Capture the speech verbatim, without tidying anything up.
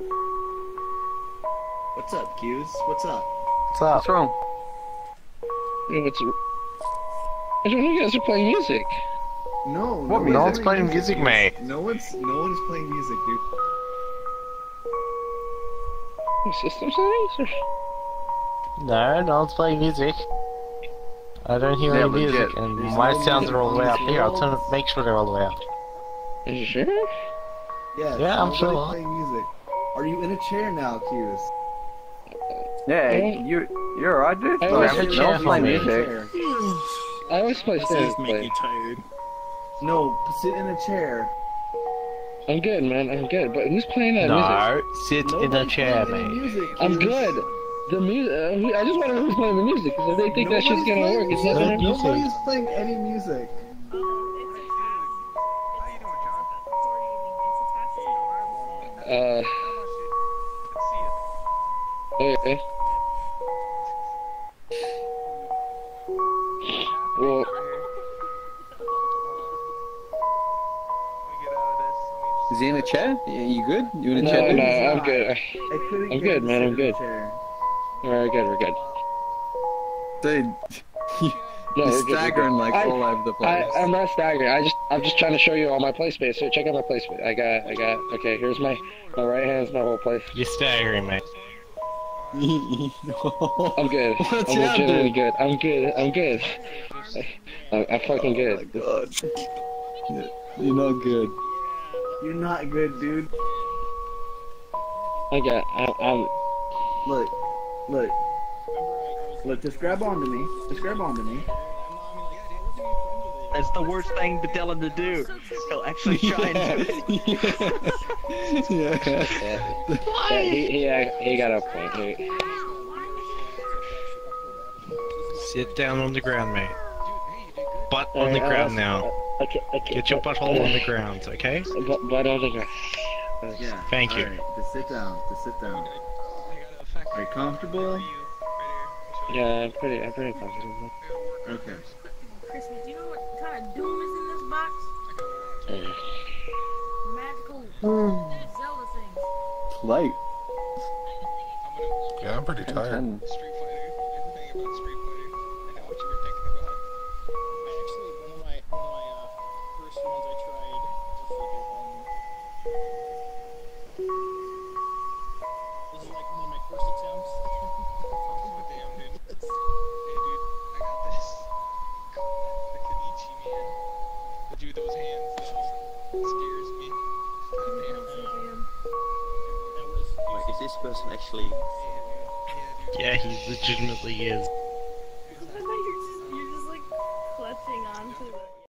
What's up, Q's? What's up? What's up? What's wrong? Yeah, what's, what's wrong? You guys are playing music. No, What no music? No one's playing music, dude. mate. No one's, no one's playing music, dude. System settings? Or... No, no one's playing music. I don't hear Yeah, any music, legit. and There's my no sounds music are all the way in up this here. I'll world. turn it, make sure they're all the way up. Are you sure? Yeah, Yeah, I'm nobody sure. playing music. Are you in a chair now, Q's? Yeah, Yeah. you you're alright, dude. I Like, was I'm in no chair one's for playing me. music. I always play This stand is play. make you tired. No, sit in a chair. I'm good, man. I'm good. But who's playing that music? No, sit in a Nobody's chair, playing any mate. music, I'm Q's. good. The music. Uh, I just want to know who's playing the music. Because if they think that shit's Nobody's gonna playing work, it's music. not gonna music. work. Nobody's playing any music. Uh. Okay. Well. Is he in a chair? Yeah, you good? You in a No, chair? no, dude? I'm good. I couldn't I'm get good, him to man, sit I'm in good. a chair. We're good. We're good. Dude, No, you're we're good, we're staggering good. like I- all over the place. I, I'm not staggering. I just, I'm just trying to show you all my play space. So check out my play space. I got, I got. Okay, here's my, my right hand's my whole place. You're staggering, mate. I'm good. What's I'm legitimately happening? good. I'm good. I'm good. I'm, I'm fucking Oh my good. god. You're not good. You're not good, dude. I got. I, I'm. Look, look, look. Just grab onto me. Just grab onto me. That's the worst thing to tell him to do. He'll actually try and do it. Yeah. Yeah, yeah, he, he, uh, he got a point. He, Sit down on the ground, mate. Butt on Alright, the ground uh, now. Okay, okay. Get your butthole on the ground, okay? But, but on the ground. Yeah. Thank you. Alright, just sit down. Just sit down. Are you comfortable? Yeah, I'm pretty. I'm pretty comfortable. Okay. Chrissy, do you know what kind of doom is in this box? Uh, Magical Zelda things. Light. Yeah, I'm pretty tired. Ten. Street Fighter, everything about Street Fighter. I know what you were thinking about. I actually, one of my, one of my uh, first ones I tried was like a, um, this is like one of my first attempts. Oh, damn, dude. Hey, dude, I got this. The Kenichi, man. The dude with those hands, though, scares me. Goddamn. Um, That was, Wait, is this person actually... yeah, dude. Yeah, he legitimately is.